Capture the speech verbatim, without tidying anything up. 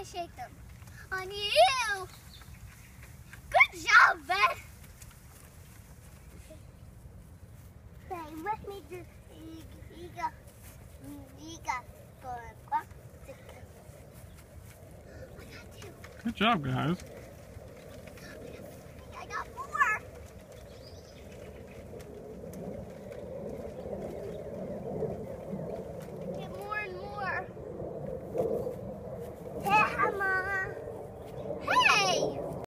to shake them. On you. Good job, Ben. Say with me, just Iga, Iga, go, go. Good job, guys.